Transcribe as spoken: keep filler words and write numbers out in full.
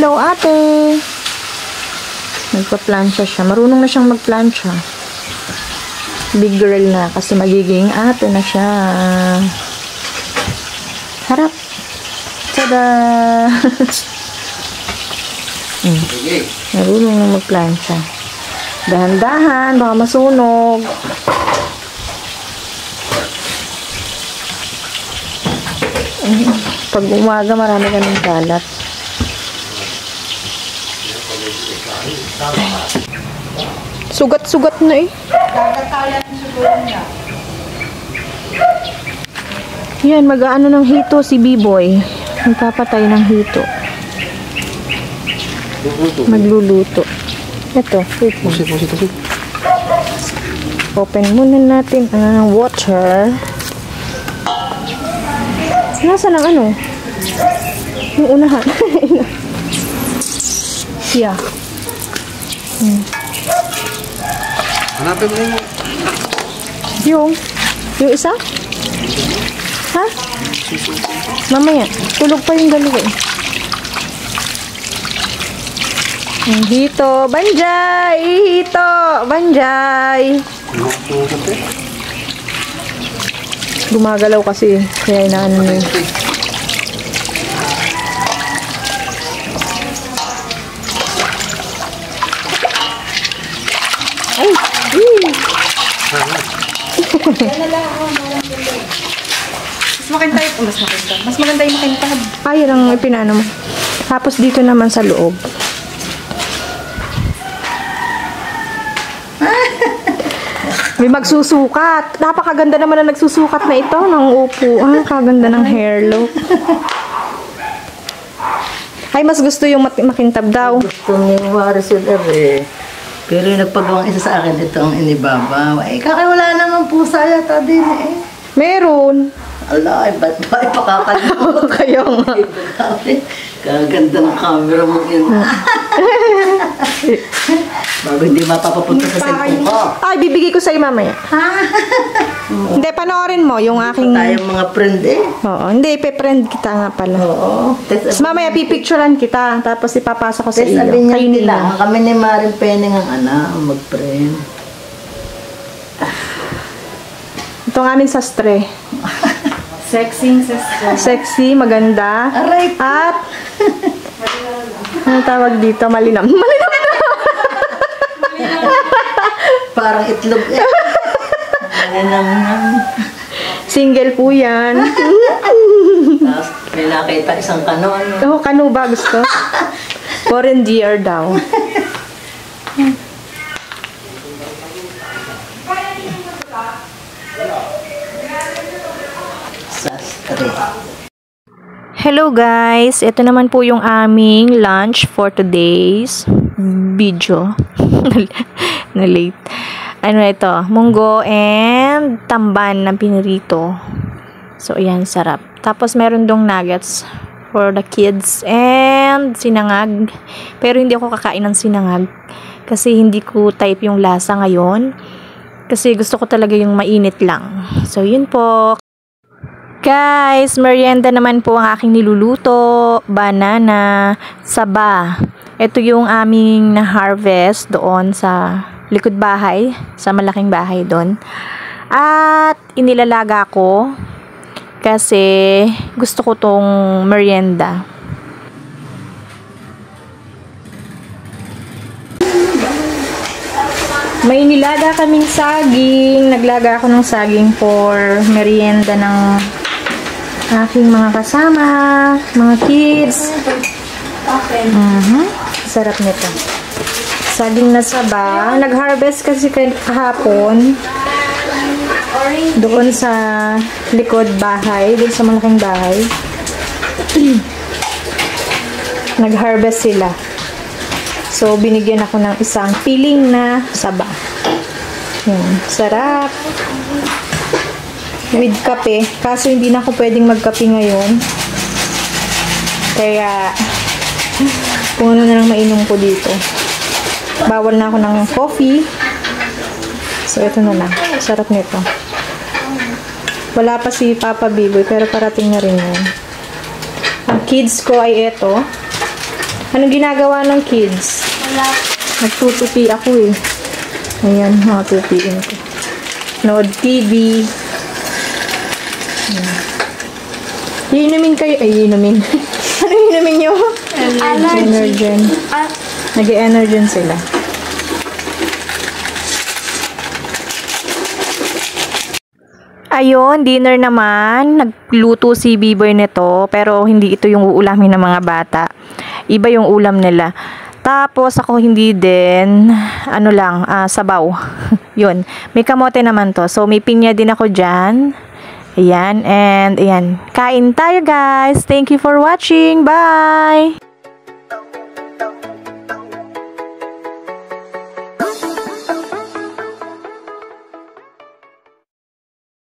Hello, ate! Nagpa-plancha siya. Marunong na siyang mag-plancha. Big girl na kasi magiging ate na siya. Harap! Tada! hmm. Marunong na mag-plancha. Dahan-dahan, baka masunog. Pag umaga, marami ka ng kalat. Sugat-sugat na eh. Gagatalan siguro niya. Yan, mag-aano ng hito si B-boy. Magpapatay ng hito. Magluluto. Ito, wait mo. Open muna natin ang water. Nasaan ang ano? Yung unahan. Yeah. Hmm. Hanapin mo yung... Yung? Yung isa? Ha? Mamaya. Tulog pa yung dalawa eh. Yung hito. Banjay! Hito! Banjay! Gumagalaw kasi. Kaya inaano na yun. Ay! Mas maganda yung... Mas maganda. Mas maganda yung makintab. Ay, yan ang ipinano mo. Tapos dito naman sa loob. May magsusukat. Napakaganda naman na nagsusukat na ito ng upuan. Kaganda ng hair look. Ay, mas gusto yung makintab daw. Gusto ni Maricel eh. Pero yung nagpagawang isa sa akin, ito ang inibabaw. Ay, kakawala naman pusa yata din eh. Meron. Ala, ay, ba't ba ipakakalimot? Kaya nga. Kaganda ng camera mo yun. Bago hindi mapapapunta sa cellphone ko. Ay, bibigay ko sa'yo mamaya. Ha? Hindi, panoorin mo yung aking... Tayong mga friend eh. Oo, hindi, pe-friend kita nga pala. Oo. Tapos mamaya pipicturean kita, tapos ipapasa ko sa Tapos iyo. sabi niya Kayo nila, nila. kami ni Maring Peneng ang ana, ang mag-friend. Ito ang aming sastre. Sexy, sister. Sexy, maganda. Aray! At, ano tawag dito? Malinam. Malinam na! Parang itlog eh. Malinam-nam. Single po yan. Tapos may nakita isang kano. Ano? Oh, kano ba gusto? Foreign deer daw. Sastre. Hello guys, ito naman po yung aming lunch for today's video. Na late. Ano ito? Munggo and tamban na pinirito. So ayan, sarap. Tapos meron dong nuggets for the kids and sinangag. Pero hindi ako kakain ng sinangag kasi hindi ko type yung lasa ngayon. Kasi gusto ko talaga yung mainit lang. So yun po. Guys, merienda naman po ang aking niluluto. Banana, saba. Ito yung aming na-harvest doon sa likod bahay. Sa malaking bahay doon. At inilalaga ko kasi gusto ko tong merienda. May nilaga kaming saging. Naglaga ako ng saging for merienda ng aking mga kasama, mga kids. Mm-hmm. Sarap nito. Saging na saba. Nag-harvest kasi kahapon doon sa likod bahay, doon sa malaking bahay. Nag-harvest sila. So, binigyan ako ng isang piling na saba. Yan. Sarap. With kape. Kaso hindi na ako pwedeng magkape ngayon. Kaya, kung ano na lang mainom ko dito. Bawal na ako ng coffee. So, ito na lang. Sarap nito. Wala pa si Papa Biboy, pero parating na rin yan. Ang kids ko ay ito. Anong ginagawa ng kids? Wala. Nagtutupi ako eh. Ayan, mga tupiin ko. Nood T V. Ayan. Iinumin kayo. Ay, iinumin. Ano iinumin nyo? Allergy. Energen. Ah, Nag-e-energen sila. Ayun, dinner naman. Nagluto si B-boy nito, pero hindi ito yung uulamin ng mga bata. Iba yung ulam nila. Tapos ako hindi din, ano lang, ah, sabaw. Yun, may kamote naman to. So may pinya din ako dyan. Ayan, and ayan. Kain tayo guys. Thank you for watching. Bye!